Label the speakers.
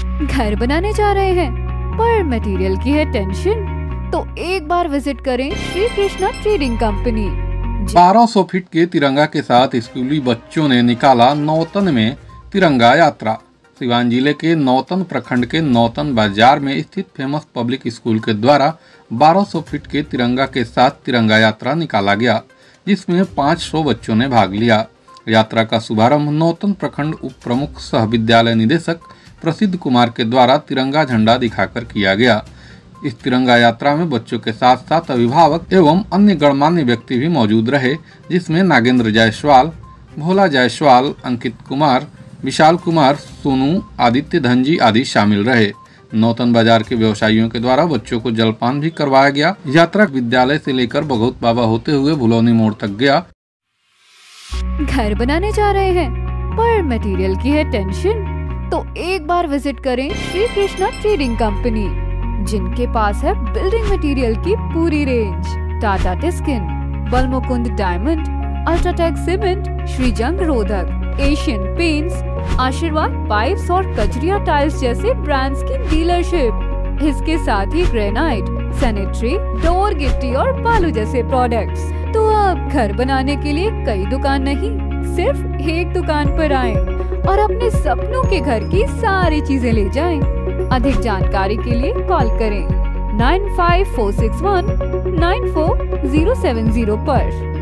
Speaker 1: घर बनाने जा रहे हैं पर मटेरियल की है टेंशन, तो एक बार विजिट करें Shri Krishna trading company.
Speaker 2: 1200 feet के तिरंगा के साथ स्कूली बच्चों ने निकाला नौतन में तिरंगा यात्रा। सिवान जिले के नौतन प्रखंड के नौतन बाजार में स्थित फेमस पब्लिक स्कूल के द्वारा 1200 फीट के तिरंगा के साथ तिरंगा यात्रा निकाला गया, जिसमें 500 बच्चों ने भाग लिया। यात्रा का शुभारंभ नौतन प्रखंड उप प्रमुख सह विद्यालय निदेशक प्रसिद्ध कुमार के द्वारा तिरंगा झंडा दिखाकर किया गया। इस तिरंगा यात्रा में बच्चों के साथ साथ अभिभावक एवं अन्य गणमान्य व्यक्ति भी मौजूद रहे, जिसमें नागेंद्र जायसवाल, भोला जायसवाल, अंकित कुमार, विशाल कुमार, सोनू, आदित्य धनजी आदि शामिल रहे। नौतन बाजार के व्यवसायियों के द्वारा बच्चों को जलपान भी करवाया गया। यात्रा विद्यालय से लेकर बघौत बाबा होते हुए भुलौनी मोड़ तक गया।
Speaker 1: घर बनाने जा रहे हैं पर मटेरियल की है टेंशन, तो एक बार विजिट करें श्री कृष्णा ट्रेडिंग कंपनी, जिनके पास है बिल्डिंग मटेरियल की पूरी range. Tata Tiscon, Balmukund diamond, UltraTech cement, श्रीजंग रोधक, एशियन पेंट्स, आशीर्वाद पाइप्स और कजरिया टाइल्स जैसे ब्रांड्स की डीलरशिप। इसके साथ ही ग्रेनाइट, सैनिटरी, डोर, गिट्टी और बालू जैसे प्रोडक्ट्स। तो अब घर बनाने के लिए कई दुकान नहीं, सिर्फ एक दुकान पर आएं और अपने सपनों के घर की सारी चीजें ले जाएं। अधिक जानकारी के लिए कॉल करें 9546194070 पर।